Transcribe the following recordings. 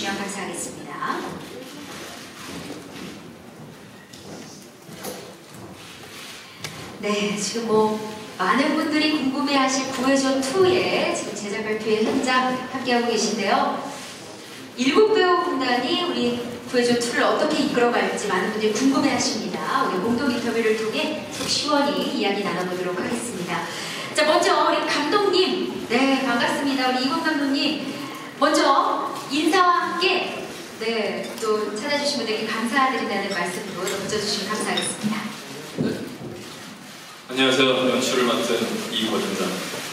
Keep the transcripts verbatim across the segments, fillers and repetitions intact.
주시면 감사하겠습니다. 네, 지금 뭐 많은 분들이 궁금해하실 구해줘 투의 지금 제작 발표의 현장 함께하고 계신데요. 일곱 배우 군단이 우리 구해줘 투를 어떻게 이끌어갈지 많은 분들이 궁금해하십니다. 우리 공동 인터뷰를 통해 속 시원히 이야기 나눠보도록 하겠습니다. 자, 먼저 우리 감독님, 네 반갑습니다. 우리 이건 감독님, 먼저 인사와 함께 네 또 찾아주신 분들께 감사드린다는 말씀으로 덧붙여주시면 감사하겠습니다. 네. 안녕하세요. 연출을 맡은 이권입니다.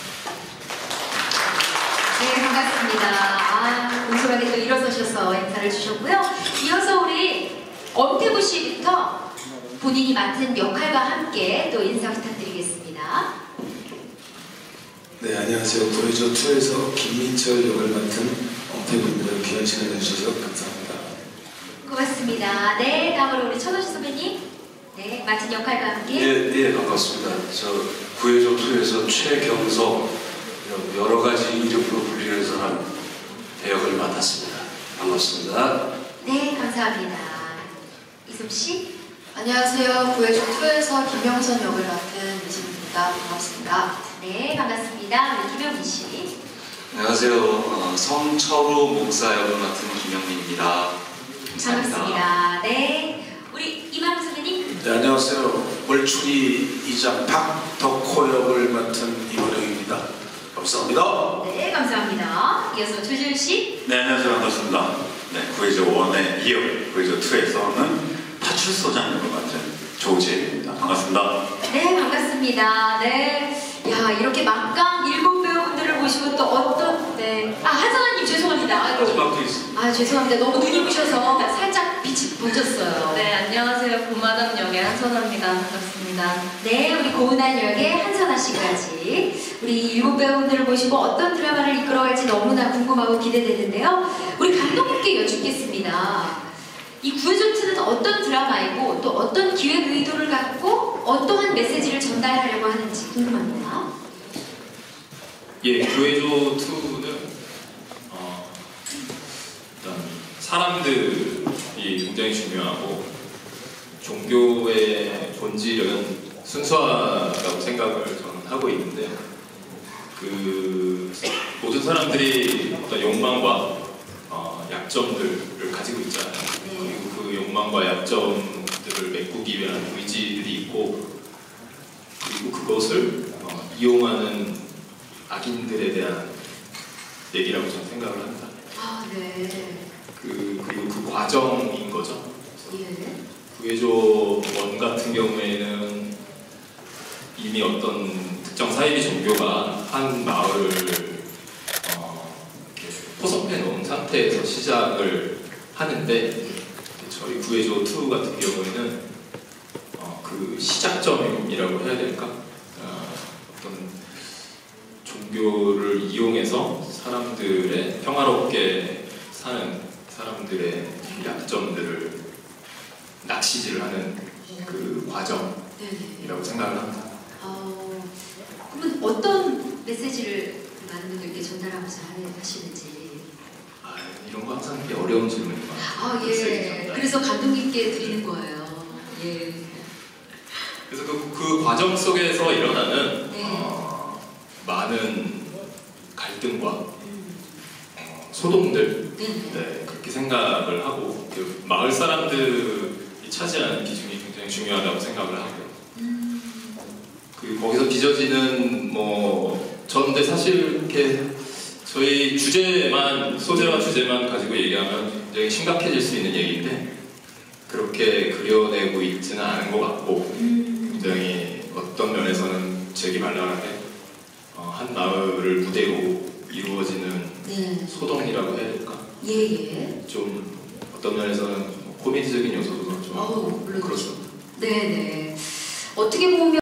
네, 반갑습니다. 아, 공손하게 또 일어서셔서 인사를 주셨고요. 이어서 우리 엄태구 씨부터 본인이 맡은 역할과 함께 또 인사 부탁드리겠습니다. 네, 안녕하세요. 구해줘 투에서 김민철 역을 맡은 엄태구입니다. 귀한 시간 내주셔서 감사합니다. 고맙습니다. 네, 다음으로 우리 천호씨 선배님, 네, 맡은 역할과 함께. 네, 네, 반갑습니다. 저 구해줘 투에서 최경석, 여러 가지 이름으로 불리는 사람 배역을 맡았습니다. 반갑습니다. 네, 감사합니다. 이솜씨. 안녕하세요. 구해줘 투에서 김영선 역을 맡은 이진입니다. 반갑습니다. 네, 반갑습니다. 우리 김영민 씨. 안녕하세요. 어, 성철우 목사 역을 맡은 김영민입니다. 감사합니다. 반갑습니다. 네, 우리 이만우 선배님. 네, 안녕하세요. 월출이 이장 박덕호 역을 맡은 이원영입니다. 감사합니다. 네, 감사합니다. 이어서 조지훈 씨. 네, 안녕하세요. 반갑습니다. 네, 구해줘 원의 이역, 구해줘 투에서는 파출소장 역을 맡은 조지혜입니다. 반갑습니다. 네, 반갑습니다. 네. 야, 이렇게 막강 일곱 배우분들을 모시고 또 어떤, 네. 아, 한선아님 죄송합니다. 아이고. 마지막도 있습니다. 아, 죄송합니다. 너무 눈이 부셔서 살짝 빛이 번졌어요. 네, 안녕하세요. 고마담 역의 한선아입니다. 반갑습니다. 네, 우리 고은한 역의 한선아 씨까지 우리 일곱 배우분들을 모시고 어떤 드라마를 이끌어갈지 너무나 궁금하고 기대되는데요. 우리 감독님께 여쭙겠습니다. 이 구해줘 투는 어떤 드라마이고 또 어떤 기획 의도를 갖고 어떠한 메시지를 전달하려고 하는지 궁금합니다. 예, 구해줘 투는 어, 일단 사람들이 굉장히 중요하고 종교의 본질은 순수하다고 생각을 저는 하고 있는데 그 모든 사람들이 어떤 욕망과 어, 약점들을 가지고 있잖아요. 네. 그리고 그 욕망과 약점들을 메꾸기 위한 의지들이 있고 그리고 그것을 어, 이용하는 악인들에 대한 얘기라고 저는 생각을 합니다. 아, 네. 그, 그리고 그 과정인 거죠. 예. 구해줘 원 같은 경우에는 이미 어떤 특정 사이비 종교가 한 마을을 어, 이렇게 포섭해 놓은 상태에서 시작을 하는데 저희 구해줘 투 같은 경우에는 어, 그 시작점이라고 해야 될까? 어, 어떤 종교를 이용해서 사람들의 평화롭게 사는 사람들의 약점들을 낚시질을 하는 그 과정이라고 생각을 합니다. 어, 그러면 어떤 메시지를 많은 분들께 전달하면서 하시는지. 아, 이런 거 항상 되게 어려운 질문이에요. 아, 예. 그래서 감독님께 드리는 거예요. 예. 그래서 그, 그 과정 속에서 일어나는 네. 어, 많은 갈등과 음. 어, 소동들, 네. 네, 그렇게 생각을 하고 그 마을 사람들이 차지하는 기준이 굉장히 중요하다고 생각을 하고요. 음. 그 거기서 빚어지는 뭐 저는데 사실 이렇게 저희 주제만 소재와 주제만 가지고 얘기하면 굉장히 심각해질 수 있는 얘기인데 그렇게 그려내고 있지는 않은 것 같고 음. 굉장히 어떤 면에서는 재기발랄하게 어, 한 마을을 무대로 이루어지는 네. 소동이라고 해야 될까? 예, 예. 좀 어떤 면에서는 코미디적인 요소도 좀 어우, 물론 그렇습니다. 네네. 어떻게 보면